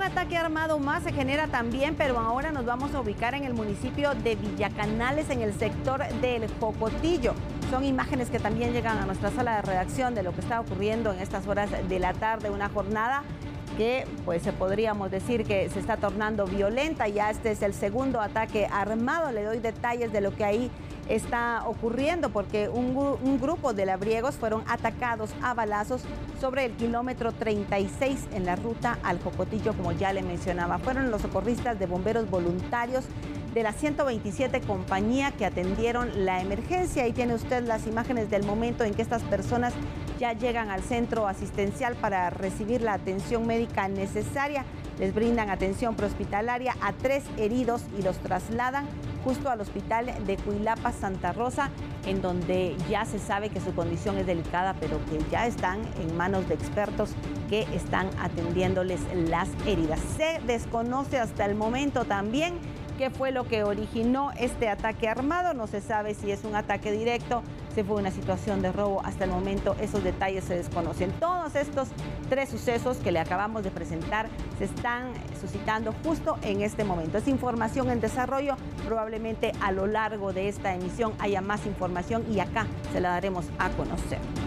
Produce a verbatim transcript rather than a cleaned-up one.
ataque armado más se genera también, pero ahora nos vamos a ubicar en el municipio de Villacanales, en el sector del Jocotillo. Son imágenes que también llegan a nuestra sala de redacción de lo que está ocurriendo en estas horas de la tarde, una jornada que pues podríamos decir que se está tornando violenta. Ya este es el segundo ataque armado. Le doy detalles de lo que ahí está ocurriendo, porque un, un grupo de labriegos fueron atacados a balazos sobre el kilómetro treinta y seis en la ruta al Jocotillo, como ya le mencionaba. Fueron los socorristas de bomberos voluntarios de la ciento veintisiete compañía que atendieron la emergencia. Ahí tiene usted las imágenes del momento en que estas personas ya llegan al centro asistencial para recibir la atención médica necesaria. Les brindan atención prehospitalaria a tres heridos y los trasladan justo al hospital de Cuilapa Santa Rosa, en donde ya se sabe que su condición es delicada, pero que ya están en manos de expertos que están atendiéndoles las heridas. Se desconoce hasta el momento también qué fue lo que originó este ataque armado. No se sabe si es un ataque directo, si fue una situación de robo. Hasta el momento esos detalles se desconocen. Todos estos tres sucesos que le acabamos de presentar se están suscitando justo en este momento. Es información en desarrollo. Probablemente a lo largo de esta emisión haya más información y acá se la daremos a conocer.